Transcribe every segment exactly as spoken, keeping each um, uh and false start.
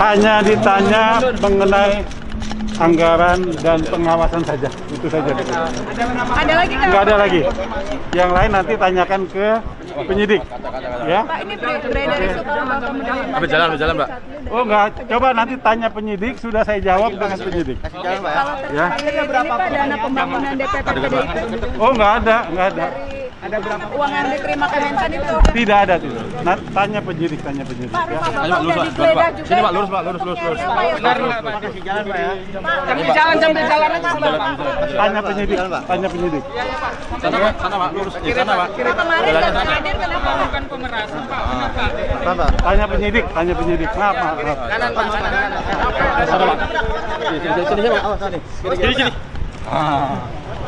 hanya ditanya mengenai anggaran dan pengawasan saja, itu saja. Ada lagi nggak? Nggak ada lagi. Yang lain nanti tanyakan ke penyidik, ya. Pak, ini beredar isu kalau Bapak menerima. Apa jalan, jalan, Pak? Oh nggak, coba nanti tanya penyidik, sudah saya jawab dengan penyidik. Kalau Ya. terkait ini Pak, dana pembangunan D P P P D I P. Oh nggak ada, nggak ada. Ada berapa uang yang diterima Kementan itu? Tidak ada, tidak. Nah, tanya penyidik, tanya penyidik. Pak, Ya. rumah Ayo, Bapak lurus, udah Pak. digeledah juga. Sini, Pak, lurus, Pak, lurus, lurus, lurus. Apa ya, Pak? Makasih jalan, Pak ya. Sambil jalan, sambil jalan aja, Pak. Tanya penyidik, tanya penyidik. Sana, Pak, sana, Pak, lurus. Di sana, Pak. Pak, kemarin nggak hadir kenapa? Bukan pemerasan, Pak. Apa? Tanya penyidik, tanya penyidik. Maaf, maaf, maaf. Kanan, Pak, sana, kanan. Sana, Pak. Sini, sini, sini, Pak. Oh, sini. Sini, sini. Ah.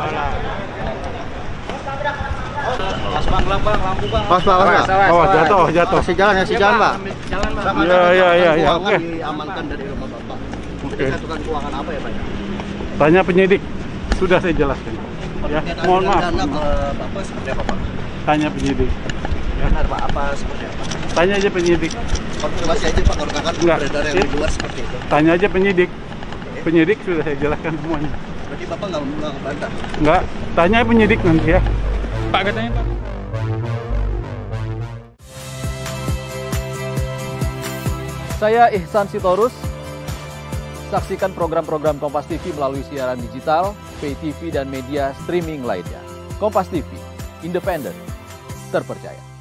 Mas Bang, Bang, lampu Bang. Mas Bang, Mas. Oh, jatuh, jatuh. Kasih jalan, kasih jalan, Pak. Jalan, Pak. Iya, iya, iya, iya. Oke. Diamankan dari rumah Bapak. Oke. Satukan keuangan apa ya, Pak? Tanya penyidik. Sudah saya jelaskan. Ya, mohon maaf. Dana ke Bapak seperti apa, Pak? Tanya penyidik. Benar, Pak. Apa seperti apa? Tanya aja penyidik. Konfirmasi aja, Pak. Kalau kan Enggak. beredar yang di luar seperti itu. Tanya aja penyidik. Penyidik sudah saya jelaskan semuanya. Berarti Bapak nggak nggak ngebantah? Enggak, tanya penyidik nanti ya. Pak, katanya, Pak. Saya Ihsan Sitorus. Saksikan program-program Kompas T V melalui siaran digital, pay T V dan media streaming lainnya. Kompas T V, independen, terpercaya.